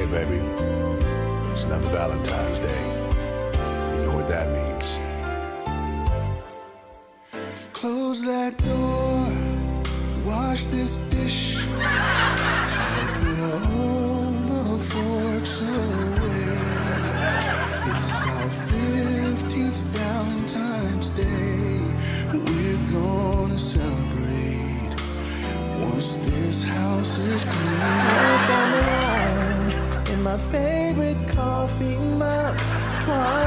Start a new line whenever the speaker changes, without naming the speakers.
baby, it's another Valentine's Day. You know what that means. Close that door, wash this dish. I'll put all the forks away. It's our 15th Valentine's Day. We're gonna celebrate once this house is clean. Yes, I'm around in my favorite coffee mug.